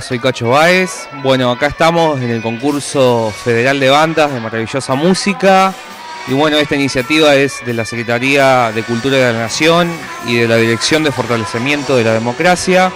Soy Cacho Báez. Bueno, acá estamos en el concurso federal de bandas de Maravillosa Música. Y bueno, esta iniciativa es de la Secretaría de Cultura de la Nación y de la Dirección de Fortalecimiento de la Democracia.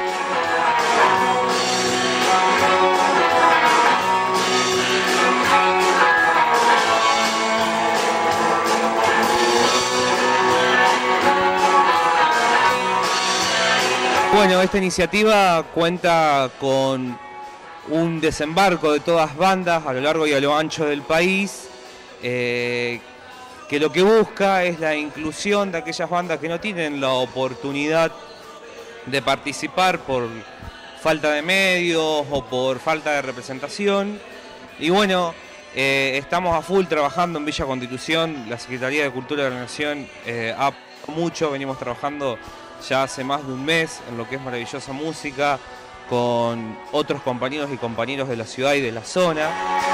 Bueno, esta iniciativa cuenta con un desembarco de todas bandas a lo largo y a lo ancho del país, que lo que busca es la inclusión de aquellas bandas que no tienen la oportunidad de participar por falta de medios o por falta de representación. Y bueno, estamos a full trabajando en Villa Constitución. La Secretaría de Cultura de la Nación ha mucho, venimos trabajando ya hace más de un mes en lo que es Maravillosa Música con otros compañeros y compañeros de la ciudad y de la zona.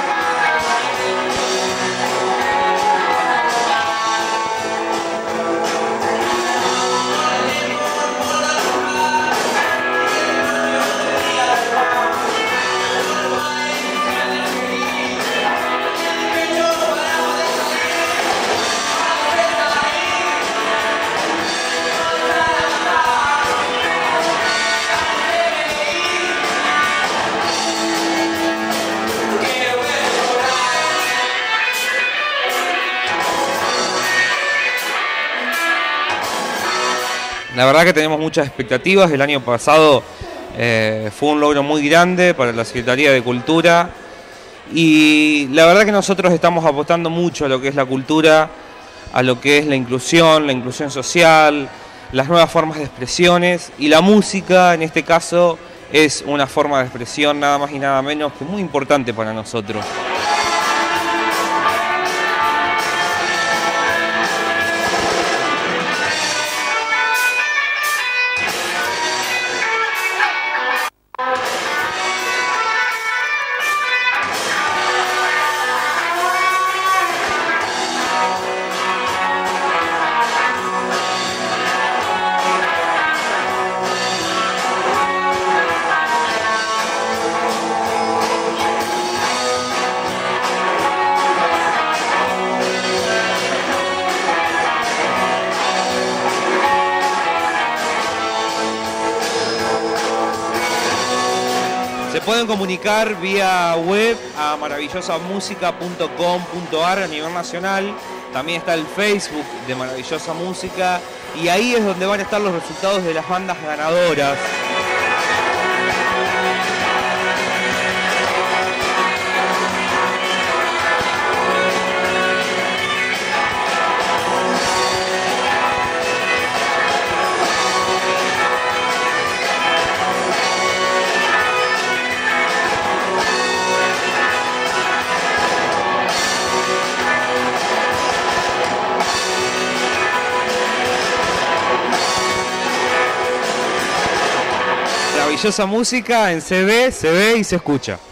La verdad que tenemos muchas expectativas. El año pasado fue un logro muy grande para la Secretaría de Cultura y la verdad que nosotros estamos apostando mucho a lo que es la cultura, a lo que es la inclusión social, las nuevas formas de expresiones, y la música en este caso es una forma de expresión nada más y nada menos que muy importante para nosotros. Se pueden comunicar vía web a maravillosamusica.com.ar a nivel nacional. También está el Facebook de Maravillosa Música y ahí es donde van a estar los resultados de las bandas ganadoras. Maravillosa Música en CD, se ve y se escucha.